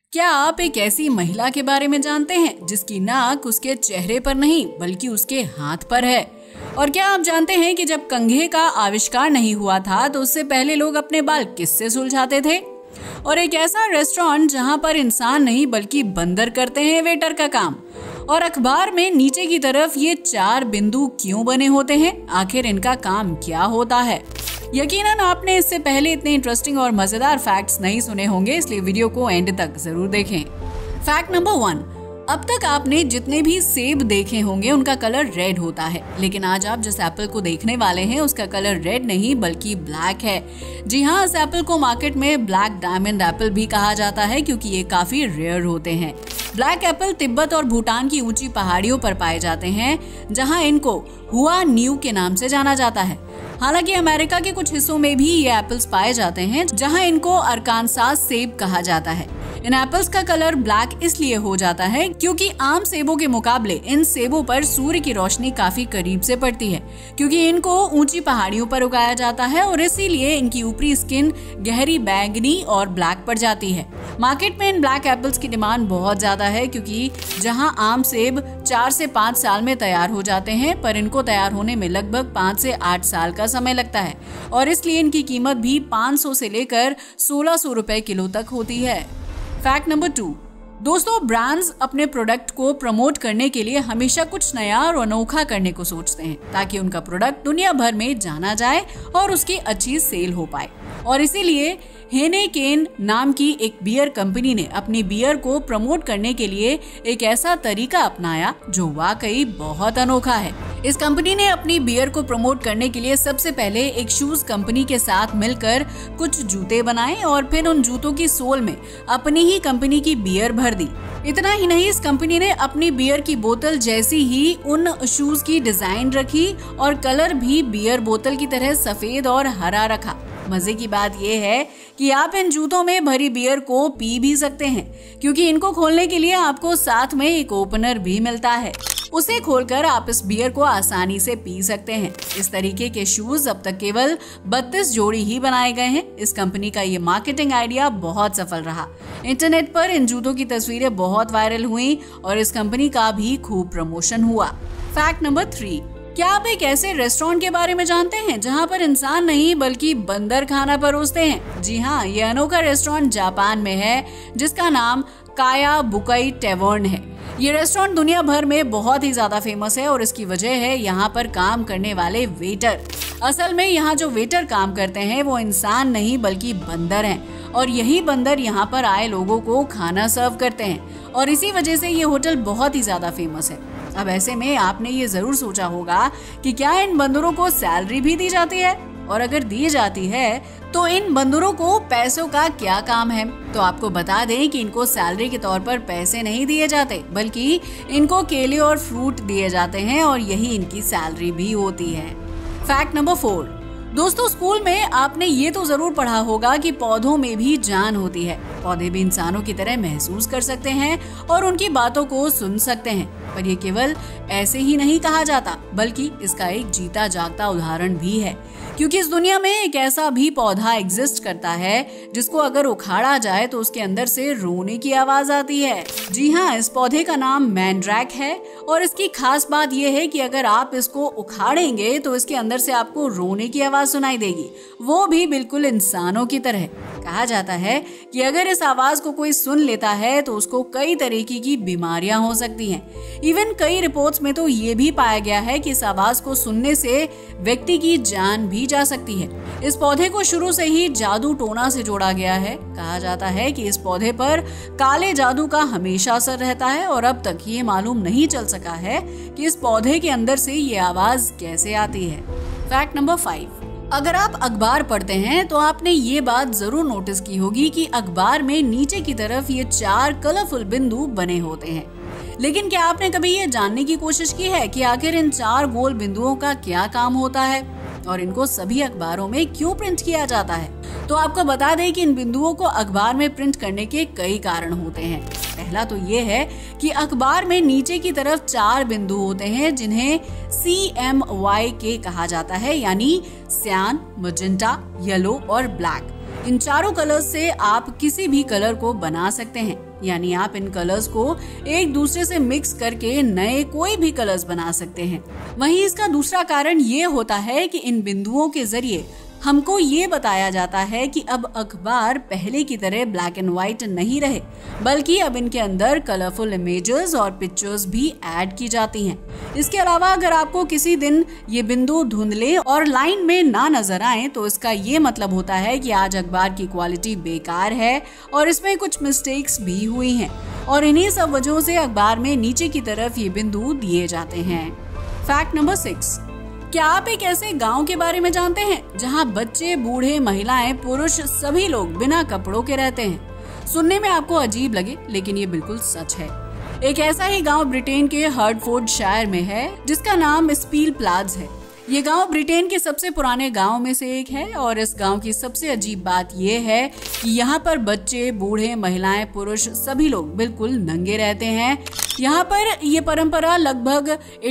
क्या आप एक ऐसी महिला के बारे में जानते हैं जिसकी नाक उसके चेहरे पर नहीं बल्कि उसके हाथ पर है? और क्या आप जानते हैं कि जब कंघे का आविष्कार नहीं हुआ था तो उससे पहले लोग अपने बाल किससे सुलझाते थे? और एक ऐसा रेस्टोरेंट जहां पर इंसान नहीं बल्कि बंदर करते हैं वेटर का काम। और अखबार में नीचे की तरफ ये 4 बिंदु क्यों बने होते हैं? आखिर इनका काम क्या होता है? यकीनन आपने इससे पहले इतने इंटरेस्टिंग और मजेदार फैक्ट्स नहीं सुने होंगे, इसलिए वीडियो को एंड तक जरूर देखें। फैक्ट नंबर 1, अब तक आपने जितने भी सेब देखे होंगे उनका कलर रेड होता है, लेकिन आज आप जिस एप्पल को देखने वाले हैं उसका कलर रेड नहीं बल्कि ब्लैक है। जी हाँ, इस एप्पल को मार्केट में ब्लैक डायमंड एप्पल भी कहा जाता है क्योंकि ये काफी रेयर होते हैं। ब्लैक एप्पल तिब्बत और भूटान की ऊंची पहाड़ियों पर पाए जाते हैं, जहां इनको हुआ न्यू के नाम से जाना जाता है। हालांकि अमेरिका के कुछ हिस्सों में भी ये एप्पल्स पाए जाते हैं, जहां इनको अरकानसास सेब कहा जाता है। इन एप्पल्स का कलर ब्लैक इसलिए हो जाता है क्योंकि आम सेबों के मुकाबले इन सेबों पर सूर्य की रोशनी काफी करीब से पड़ती है, क्योंकि इनको ऊंची पहाड़ियों पर उगाया जाता है और इसीलिए इनकी ऊपरी स्किन गहरी बैंगनी और ब्लैक पड़ जाती है। मार्केट में इन ब्लैक एप्पल्स की डिमांड बहुत ज्यादा है, क्योंकि जहां आम सेब 4 से 5 साल में तैयार हो जाते हैं, पर इनको तैयार होने में लगभग 5 से 8 साल का समय लगता है और इसलिए इनकी कीमत भी 500 से लेकर 1600 रुपए किलो तक होती है। फैक्ट नंबर 2, दोस्तों, ब्रांड्स अपने प्रोडक्ट को प्रमोट करने के लिए हमेशा कुछ नया और अनोखा करने को सोचते हैं ताकि उनका प्रोडक्ट दुनिया भर में जाना जाए और उसकी अच्छी सेल हो पाए। और इसीलिए हेनेकेन नाम की एक बियर कंपनी ने अपनी बियर को प्रमोट करने के लिए एक ऐसा तरीका अपनाया जो वाकई बहुत अनोखा है। इस कंपनी ने अपनी बियर को प्रमोट करने के लिए सबसे पहले एक शूज कंपनी के साथ मिलकर कुछ जूते बनाए और फिर उन जूतों की सोल में अपनी ही कंपनी की बियर भर दी। इतना ही नहीं, इस कंपनी ने अपनी बियर की बोतल जैसी ही उन शूज की डिजाइन रखी और कलर भी बियर बोतल की तरह सफेद और हरा रखा। मजे की बात यह है कि आप इन जूतों में भरी बियर को पी भी सकते हैं, क्योंकि इनको खोलने के लिए आपको साथ में एक ओपनर भी मिलता है। उसे खोलकर आप इस बियर को आसानी से पी सकते हैं। इस तरीके के शूज अब तक केवल 32 जोड़ी ही बनाए गए हैं। इस कंपनी का ये मार्केटिंग आइडिया बहुत सफल रहा। इंटरनेट पर इन जूतों की तस्वीरें बहुत वायरल हुई और इस कंपनी का भी खूब प्रमोशन हुआ। फैक्ट नंबर 3, क्या आप एक ऐसे रेस्टोरेंट के बारे में जानते हैं जहां पर इंसान नहीं बल्कि बंदर खाना परोसते हैं? जी हाँ, ये अनोखा रेस्टोरेंट जापान में है जिसका नाम काया बुकाई टेवर्न है। ये रेस्टोरेंट दुनिया भर में बहुत ही ज्यादा फेमस है और इसकी वजह है यहाँ पर काम करने वाले वेटर। असल में यहाँ जो वेटर काम करते हैं वो इंसान नहीं बल्कि बंदर हैं और यही बंदर यहाँ पर आए लोगों को खाना सर्व करते हैं और इसी वजह से ये होटल बहुत ही ज्यादा फेमस है। अब ऐसे में आपने ये जरूर सोचा होगा कि क्या इन बंदरों को सैलरी भी दी जाती है, और अगर दी जाती है तो इन बंदरों को पैसों का क्या काम है? तो आपको बता दें कि इनको सैलरी के तौर पर पैसे नहीं दिए जाते, बल्कि इनको केले और फ्रूट दिए जाते हैं और यही इनकी सैलरी भी होती है। फैक्ट नंबर 4, दोस्तों, स्कूल में आपने ये तो जरूर पढ़ा होगा कि पौधों में भी जान होती है। पौधे भी इंसानों की तरह महसूस कर सकते हैं और उनकी बातों को सुन सकते हैं, पर ये केवल ऐसे ही नहीं कहा जाता बल्कि इसका एक जीता जागता उदाहरण भी है, क्योंकि इस दुनिया में एक ऐसा भी पौधा एग्जिस्ट करता है जिसको अगर उखाड़ा जाए तो उसके अंदर से रोने की आवाज आती है। जी हाँ, इस पौधे का नाम मैंड्रैक है और इसकी खास बात यह है कि अगर आप इसको उखाड़ेंगे तो इसके अंदर से आपको रोने की आवाज सुनाई देगी, वो भी बिल्कुल इंसानों की तरह। कहा जाता है कि अगर इस आवाज को कोई सुन लेता है तो उसको कई तरीके की बीमारियां हो सकती हैं। इवन कई रिपोर्ट्स में तो ये भी पाया गया है कि इस आवाज को सुनने से व्यक्ति की जान भी जा सकती है। इस पौधे को शुरू से ही जादू टोना से जोड़ा गया है। कहा जाता है कि इस पौधे पर काले जादू का हमेशा असर रहता है और अब तक ये मालूम नहीं चल सका है कि इस पौधे के अंदर से ये आवाज कैसे आती है। फैक्ट नंबर 5, अगर आप अखबार पढ़ते हैं तो आपने ये बात जरूर नोटिस की होगी कि अखबार में नीचे की तरफ ये 4 कलरफुल बिंदु बने होते हैं। लेकिन क्या आपने कभी ये जानने की कोशिश की है कि आखिर इन 4 गोल बिंदुओं का क्या काम होता है और इनको सभी अखबारों में क्यों प्रिंट किया जाता है? तो आपको बता दें कि इन बिंदुओं को अखबार में प्रिंट करने के कई कारण होते हैं। पहला तो ये है कि अखबार में नीचे की तरफ 4 बिंदु होते हैं जिन्हें CMYK कहा जाता है, यानी सियान, मजेंटा, येलो और ब्लैक। इन चारों कलर्स से आप किसी भी कलर को बना सकते हैं, यानी आप इन कलर्स को एक दूसरे से मिक्स करके नए कोई भी कलर्स बना सकते हैं। वहीं इसका दूसरा कारण ये होता है कि इन बिंदुओं के जरिए हमको ये बताया जाता है कि अब अखबार पहले की तरह ब्लैक एंड व्हाइट नहीं रहे, बल्कि अब इनके अंदर कलरफुल इमेजेस और पिक्चर्स भी ऐड की जाती हैं। इसके अलावा अगर आपको किसी दिन ये बिंदु धुंधले और लाइन में ना नजर आए तो इसका ये मतलब होता है कि आज अखबार की क्वालिटी बेकार है और इसमें कुछ मिस्टेक्स भी हुई हैं और इन्हीं सब वजहों से अखबार में नीचे की तरफ ये बिंदु दिए जाते हैं। फैक्ट नंबर 6, क्या आप एक ऐसे गांव के बारे में जानते हैं जहां बच्चे, बूढ़े, महिलाएं, पुरुष सभी लोग बिना कपड़ों के रहते हैं? सुनने में आपको अजीब लगे, लेकिन ये बिल्कुल सच है। एक ऐसा ही गांव ब्रिटेन के हर्टफोर्डशायर में है जिसका नाम स्पील प्लाज है। ये गांव ब्रिटेन के सबसे पुराने गांव में से एक है और इस गांव की सबसे अजीब बात ये है कि यहाँ पर बच्चे, बूढ़े, महिलाएं, पुरुष सभी लोग बिल्कुल नंगे रहते हैं। यहाँ पर ये परंपरा लगभग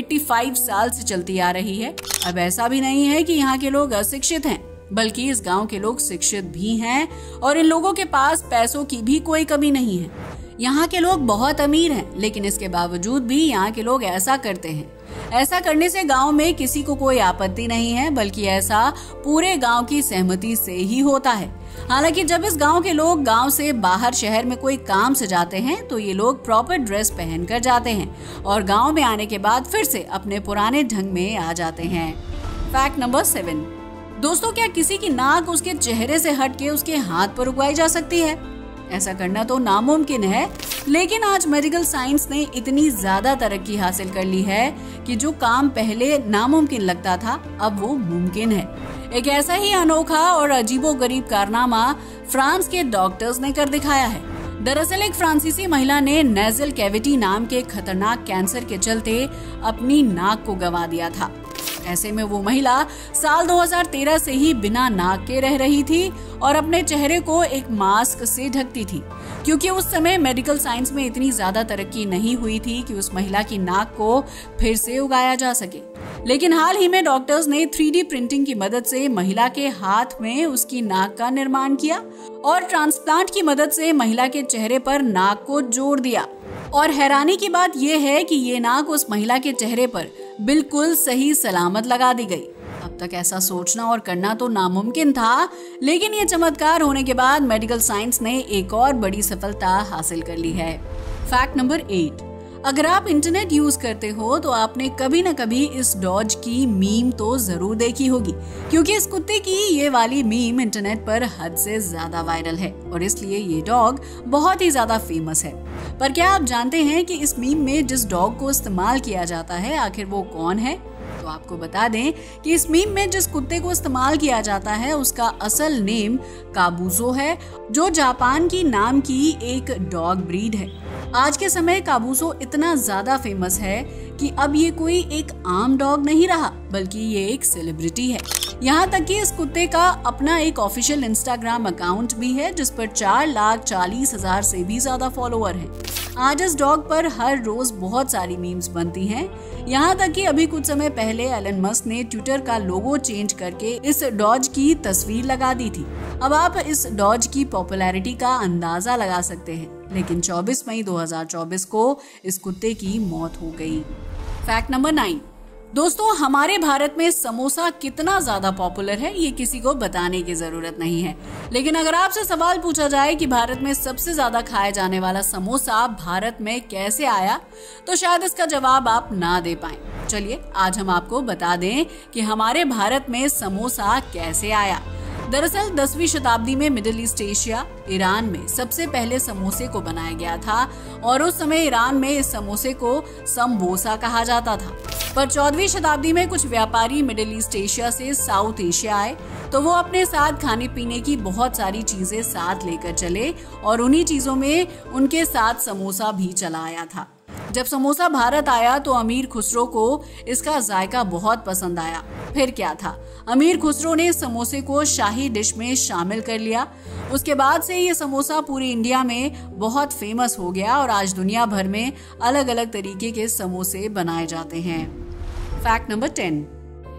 85 साल से चलती आ रही है। अब ऐसा भी नहीं है कि यहाँ के लोग अशिक्षित हैं, बल्कि इस गांव के लोग शिक्षित भी हैं और इन लोगों के पास पैसों की भी कोई कमी नहीं है। यहाँ के लोग बहुत अमीर हैं, लेकिन इसके बावजूद भी यहाँ के लोग ऐसा करते हैं। ऐसा करने से गांव में किसी को कोई आपत्ति नहीं है, बल्कि ऐसा पूरे गांव की सहमति से ही होता है। हालांकि जब इस गांव के लोग गांव से बाहर शहर में कोई काम से जाते हैं तो ये लोग प्रॉपर ड्रेस पहन कर जाते हैं और गांव में आने के बाद फिर से अपने पुराने ढंग में आ जाते हैं। फैक्ट नंबर 7, दोस्तों, क्या किसी की नाक उसके चेहरे से हट के उसके हाथ पर उगवाई जा सकती है? ऐसा करना तो नामुमकिन है, लेकिन आज मेडिकल साइंस ने इतनी ज्यादा तरक्की हासिल कर ली है कि जो काम पहले नामुमकिन लगता था अब वो मुमकिन है। एक ऐसा ही अनोखा और अजीबोगरीब कारनामा फ्रांस के डॉक्टर्स ने कर दिखाया है। दरअसल एक फ्रांसीसी महिला ने नेजल कैविटी नाम के खतरनाक कैंसर के चलते अपनी नाक को गंवा दिया था। ऐसे में वो महिला साल 2013 से ही बिना नाक के रह रही थी और अपने चेहरे को एक मास्क से ढकती थी, क्योंकि उस समय मेडिकल साइंस में इतनी ज्यादा तरक्की नहीं हुई थी कि उस महिला की नाक को फिर से उगाया जा सके। लेकिन हाल ही में डॉक्टर्स ने 3D प्रिंटिंग की मदद से महिला के हाथ में उसकी नाक का निर्माण किया और ट्रांसप्लांट की मदद से महिला के चेहरे पर नाक को जोड़ दिया। और हैरानी की बात यह है कि ये नाक उस महिला के चेहरे पर बिल्कुल सही सलामत लगा दी गई। अब तक ऐसा सोचना और करना तो नामुमकिन था, लेकिन ये चमत्कार होने के बाद मेडिकल साइंस ने एक और बड़ी सफलता हासिल कर ली है। फैक्ट नंबर 8, अगर आप इंटरनेट यूज करते हो तो आपने कभी न कभी इस डॉज की मीम तो जरूर देखी होगी, क्योंकि इस कुत्ते की ये वाली मीम इंटरनेट पर हद से ज्यादा वायरल है और इसलिए ये डॉग बहुत ही ज्यादा फेमस है। पर क्या आप जानते हैं कि इस मीम में जिस डॉग को इस्तेमाल किया जाता है आखिर वो कौन है? तो आपको बता दें कि इस मीम में जिस कुत्ते को इस्तेमाल किया जाता है उसका असल नेम काबूजो है, जो जापान की नाम की एक डॉग ब्रीड है। आज के समय काबूजो इतना ज्यादा फेमस है कि अब ये कोई एक आम डॉग नहीं रहा, बल्कि ये एक सेलिब्रिटी है। यहाँ तक कि इस कुत्ते का अपना एक ऑफिशियल इंस्टाग्राम अकाउंट भी है जिस पर 4,40,000 से भी ज्यादा फॉलोअर हैं। आज इस डॉग पर हर रोज बहुत सारी मीम्स बनती हैं। यहाँ तक कि अभी कुछ समय पहले एलन मस्क ने ट्विटर का लोगो चेंज करके इस डॉज की तस्वीर लगा दी थी। अब आप इस डॉज की पॉपुलैरिटी का अंदाजा लगा सकते हैं, लेकिन 24 मई 2024 को इस कुत्ते की मौत हो गई। फैक्ट नंबर 9, दोस्तों, हमारे भारत में समोसा कितना ज्यादा पॉपुलर है ये किसी को बताने की जरूरत नहीं है, लेकिन अगर आपसे सवाल पूछा जाए कि भारत में सबसे ज्यादा खाया जाने वाला समोसा भारत में कैसे आया, तो शायद इसका जवाब आप ना दे पाएं। चलिए आज हम आपको बता दें कि हमारे भारत में समोसा कैसे आया। दरअसल 10वीं शताब्दी में मिडिल ईस्ट एशिया ईरान में सबसे पहले समोसे को बनाया गया था और उस समय ईरान में इस समोसे को समबोसा कहा जाता था। पर 14वीं शताब्दी में कुछ व्यापारी मिडिल ईस्ट एशिया से साउथ एशिया आए तो वो अपने साथ खाने पीने की बहुत सारी चीजें साथ लेकर चले और उन्हीं चीजों में उनके साथ समोसा भी चला आया था। जब समोसा भारत आया तो अमीर खुसरो को इसका जायका बहुत पसंद आया। फिर क्या था, अमीर खुसरो ने समोसे को शाही डिश में शामिल कर लिया। उसके बाद से ये समोसा पूरी इंडिया में बहुत फेमस हो गया और आज दुनिया भर में अलग अलग तरीके के समोसे बनाए जाते हैं। फैक्ट नंबर 10,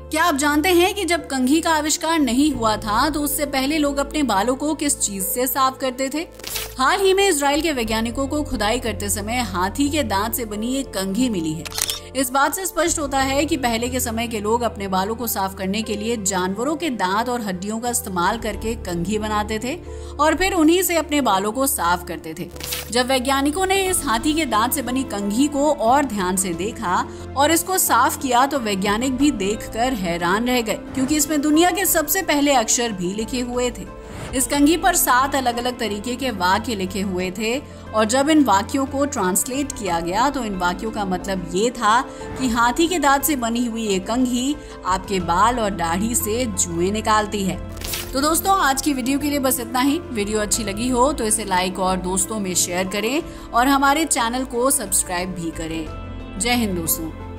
क्या आप जानते हैं कि जब कंघी का आविष्कार नहीं हुआ था तो उससे पहले लोग अपने बालों को किस चीज से साफ करते थे? हाल ही में इजराइल के वैज्ञानिकों को खुदाई करते समय हाथी के दांत से बनी एक कंघी मिली है। इस बात से स्पष्ट होता है कि पहले के समय के लोग अपने बालों को साफ करने के लिए जानवरों के दांत और हड्डियों का इस्तेमाल करके कंघी बनाते थे और फिर उन्हीं से अपने बालों को साफ करते थे। जब वैज्ञानिकों ने इस हाथी के दांत से बनी कंघी को और ध्यान से देखा और इसको साफ किया तो वैज्ञानिक भी देखकर हैरान रह गए, क्योंकि इसमें दुनिया के सबसे पहले अक्षर भी लिखे हुए थे। इस कंघी पर 7 अलग-अलग तरीके के वाक्य लिखे हुए थे और जब इन वाक्यों को ट्रांसलेट किया गया तो इन वाक्यों का मतलब ये था कि हाथी के दांत से बनी हुई ये कंघी आपके बाल और दाढ़ी से जुएं निकालती है। तो दोस्तों, आज की वीडियो के लिए बस इतना ही। वीडियो अच्छी लगी हो तो इसे लाइक और दोस्तों में शेयर करें और हमारे चैनल को सब्सक्राइब भी करें। जय हिंद दोस्तों।